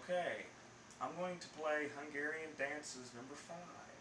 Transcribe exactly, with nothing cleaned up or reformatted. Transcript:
Okay, I'm going to play Hungarian dances number five.